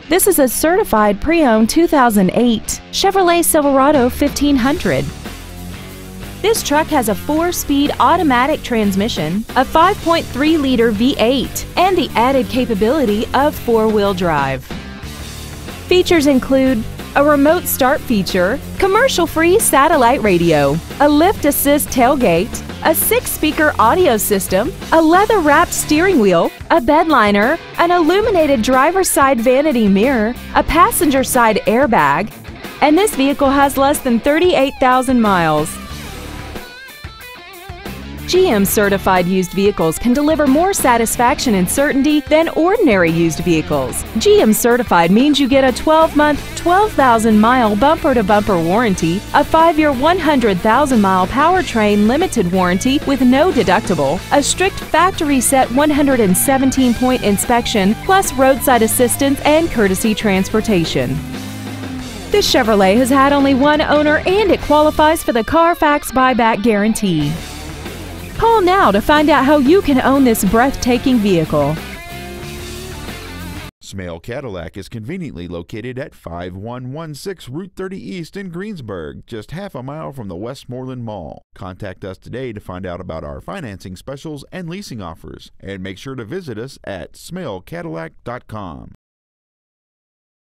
This is a certified pre-owned 2008 Chevrolet Silverado 1500. This truck has a 4-speed automatic transmission, a 5.3-liter V8, and the added capability of 4-wheel drive. Features include a remote start feature, commercial-free satellite radio, a lift assist tailgate, a 6-speaker audio system, a leather-wrapped steering wheel, a bed liner, an illuminated driver's side vanity mirror, a passenger side airbag, and this vehicle has less than 38,000 miles. GM certified used vehicles can deliver more satisfaction and certainty than ordinary used vehicles. GM certified means you get a 12-month, 12,000-mile bumper-to-bumper warranty, a 5-year, 100,000-mile powertrain limited warranty with no deductible, a strict factory-set 117-point inspection, plus roadside assistance and courtesy transportation. This Chevrolet has had only one owner and it qualifies for the Carfax buyback guarantee. Call now to find out how you can own this breathtaking vehicle. Smale Cadillac is conveniently located at 5116 Route 30 East in Greensburg, just half a mile from the Westmoreland Mall. Contact us today to find out about our financing specials and leasing offers, and make sure to visit us at smalecadillac.com.